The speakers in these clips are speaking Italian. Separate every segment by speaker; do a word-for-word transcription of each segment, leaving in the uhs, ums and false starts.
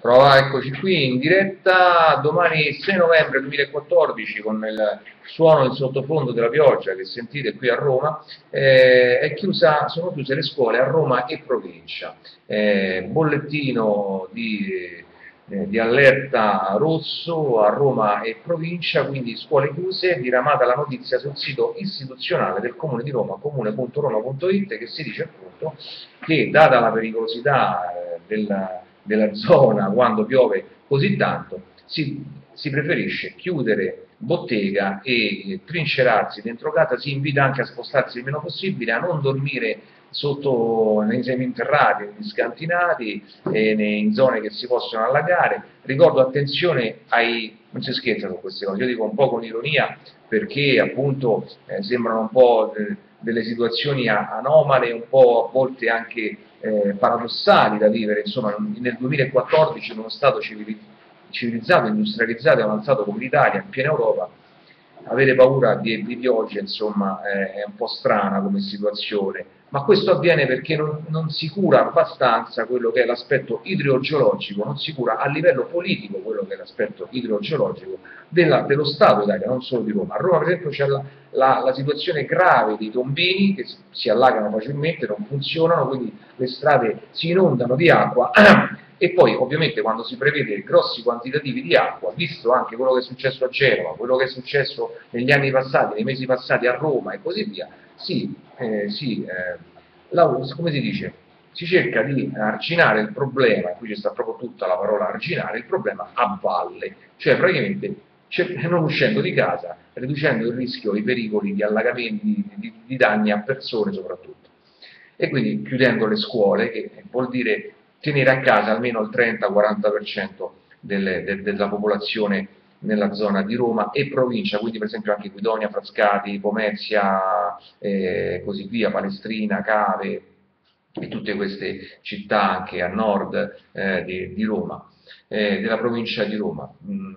Speaker 1: Prova, eccoci qui in diretta, domani sei novembre duemilaquattordici con il suono in sottofondo della pioggia che sentite qui a Roma, eh, è chiusa, sono chiuse le scuole a Roma e provincia. Eh, bollettino di, eh, di allerta rosso a Roma e provincia, quindi scuole chiuse, diramata la notizia sul sito istituzionale del Comune di Roma, comune punto roma punto it, che si dice appunto che data la pericolosità eh, della della zona quando piove così tanto, si, si preferisce chiudere bottega e trincerarsi dentro casa, si invita anche a spostarsi il meno possibile, a non dormire sotto nei seminterrati, negli scantinati, eh, in zone che si possono allagare. Ricordo attenzione ai, non si scherza su queste cose, io dico un po' con ironia perché appunto eh, sembrano un po' eh, delle situazioni anomale, un po' a volte anche eh, paradossali da vivere, insomma nel duemilaquattordici in uno Stato civilizzato, industrializzato e avanzato come l'Italia, in piena Europa, avere paura di, di pioggia insomma eh, è un po' strana come situazione, ma questo avviene perché non, non si cura abbastanza quello che è l'aspetto idrogeologico, non si cura a livello politico quello che è l'aspetto idrogeologico della, dello Stato Italia, non solo di Roma. A Roma per esempio c'è la, la, la situazione grave dei tombini che si allagano facilmente, non funzionano, quindi le strade si inondano di acqua e poi ovviamente quando si prevede grossi quantitativi di acqua, visto anche quello che è successo a Genova, quello che è successo negli anni passati, nei mesi passati a Roma e così via, si, eh, si, eh, la, come si dice, si cerca di arginare il problema, qui ci sta proprio tutta la parola arginare, il problema a valle, cioè praticamente non uscendo di casa, riducendo il rischio, i pericoli di allagamenti, di, di danni a persone soprattutto. E quindi chiudendo le scuole, che vuol dire tenere a casa almeno il trenta-quaranta per cento delle, de, della popolazione nella zona di Roma e provincia, quindi per esempio anche Guidonia, Frascati, Pomezia, eh, così via, Palestrina, Cave e tutte queste città anche a nord eh, di, di Roma, eh, della provincia di Roma. Mm.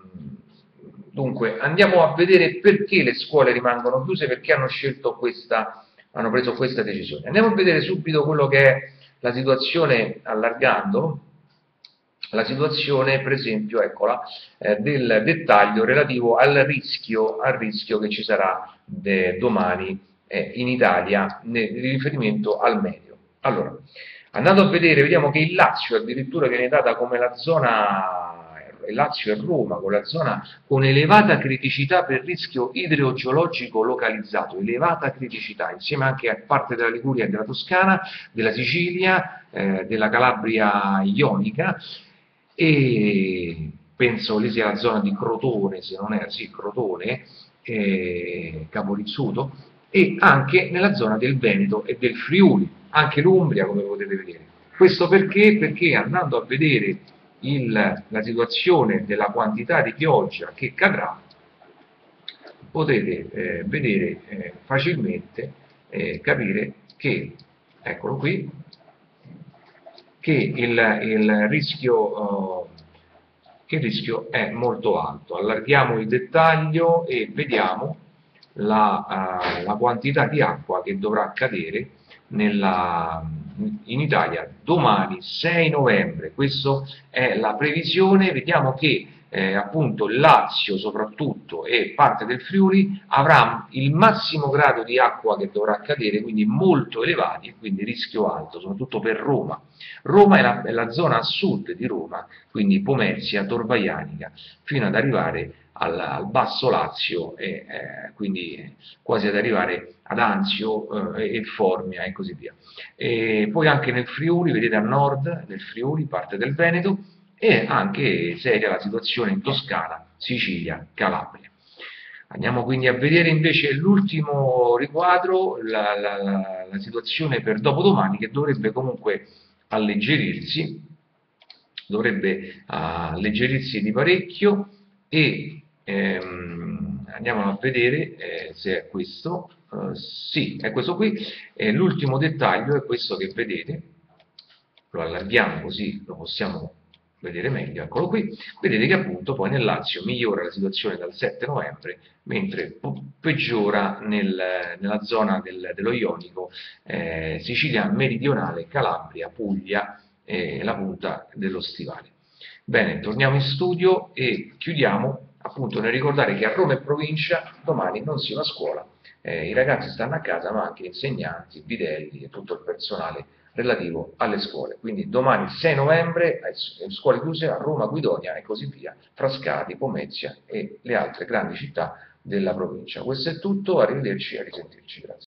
Speaker 1: Dunque andiamo a vedere perché le scuole rimangono chiuse, perché hanno scelto questa, hanno preso questa decisione. Andiamo a vedere subito quello che è la situazione, allargando, la situazione per esempio, eccola, eh, del dettaglio relativo al rischio, al rischio che ci sarà de, domani eh, in Italia nel riferimento al meteo. Allora, andando a vedere, vediamo che il Lazio addirittura viene data come la zona, il Lazio e Roma, con la zona con elevata criticità per rischio idrogeologico localizzato, elevata criticità, insieme anche a parte della Liguria e della Toscana, della Sicilia, eh, della Calabria ionica, e penso lì sia la zona di Crotone, se non è, sì, Crotone, eh, Caporizzuto, e anche nella zona del Veneto e del Friuli, anche l'Umbria come potete vedere. Questo perché? Perché andando a vedere il, la situazione della quantità di pioggia che cadrà, potete eh, vedere eh, facilmente, eh, capire che, eccolo qui, che il, il, rischio, uh, che il rischio è molto alto. Allarghiamo il dettaglio e vediamo la, uh, la quantità di acqua che dovrà cadere nella, in Italia domani sei novembre. Questa è la previsione. Vediamo che eh, appunto il Lazio soprattutto e parte del Friuli avrà il massimo grado di acqua che dovrà cadere, quindi molto elevati, e quindi rischio alto, soprattutto per Roma. Roma è la, è la zona a sud di Roma, quindi Pomezia, Tor Vaianica, fino ad arrivare al, al Basso Lazio e eh, quindi quasi ad arrivare ad Anzio eh, e Formia e così via. E poi anche nel Friuli, vedete a nord del Friuli, parte del Veneto, e anche seria la situazione in Toscana, Sicilia, Calabria. Andiamo quindi a vedere invece l'ultimo riquadro, la, la, la, la situazione per dopodomani, che dovrebbe comunque alleggerirsi, dovrebbe alleggerirsi di parecchio, e ehm, andiamo a vedere eh, se è questo. Uh, sì, è questo qui. Eh, l'ultimo dettaglio è questo che vedete, lo allarghiamo così lo possiamo vedere meglio, eccolo qui. Vedete che appunto poi nel Lazio migliora la situazione dal sette novembre, mentre peggiora nel, nella zona del, dello Ionico, eh, Sicilia meridionale, Calabria, Puglia e la punta dello Stivale. Bene, torniamo in studio e chiudiamo appunto nel ricordare che a Roma e provincia domani non sia una scuola. Eh, I ragazzi stanno a casa, ma anche insegnanti, bidelli e tutto il personale relativo alle scuole. Quindi domani sei novembre, eh, scuole chiuse a Roma, Guidonia e così via, Frascati, Pomezia e le altre grandi città della provincia. Questo è tutto, arrivederci e a risentirci. Grazie.